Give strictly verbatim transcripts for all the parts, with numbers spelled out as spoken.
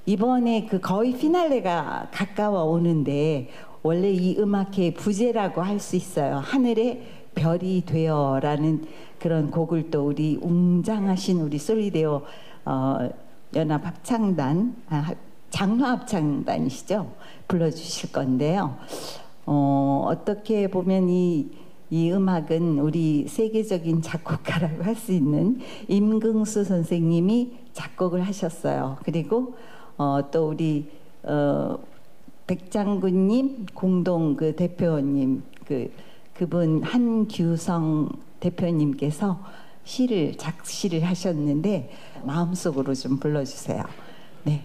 이번에 그 거의 피날레가 가까워 오는데 원래 이 음악회의 부제라고 할 수 있어요. 하늘의 별이 되어라는 그런 곡을 또 우리 웅장하신 우리 솔리데오 어, 연합 합창단, 아, 장로 합창단이시죠? 불러주실 건데요. 어, 어떻게 보면 이, 이 음악은 우리 세계적인 작곡가라고 할 수 있는 임금수 선생님이 작곡을 하셨어요. 그리고 어, 또 우리 어, 백장군님 공동 그 대표님 그 그분 한규성 대표님께서 시를 작시를 하셨는데 마음속으로 좀 불러주세요. 네.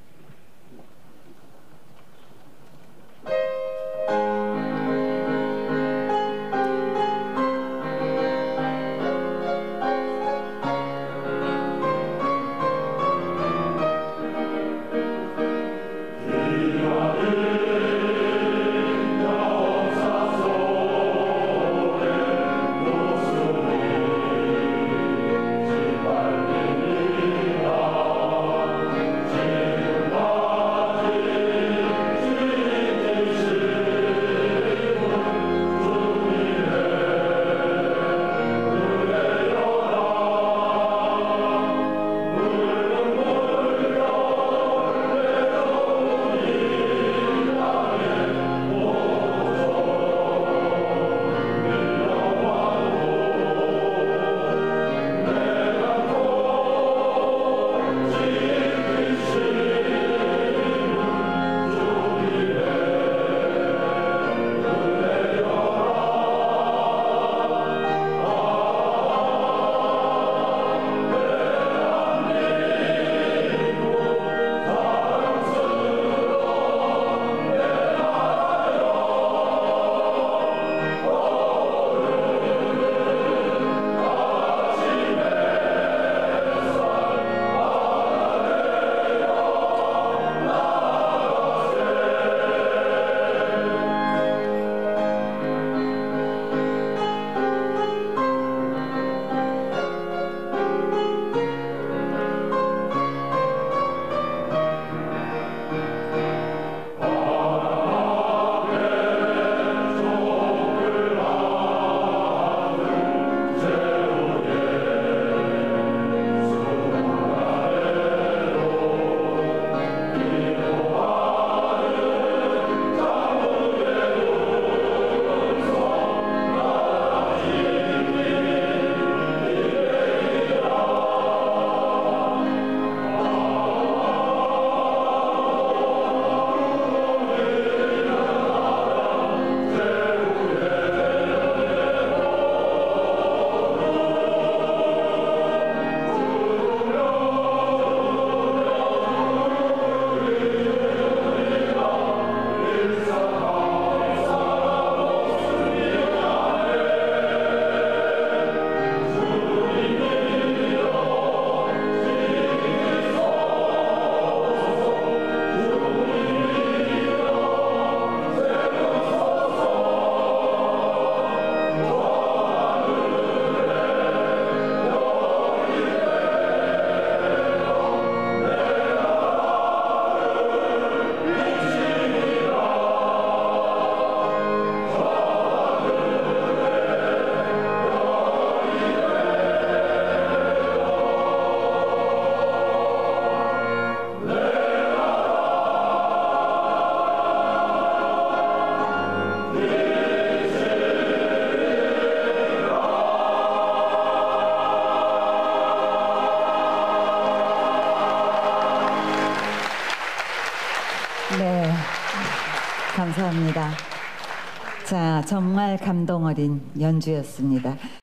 네, 감사합니다. 자, 정말 감동 어린 연주였습니다.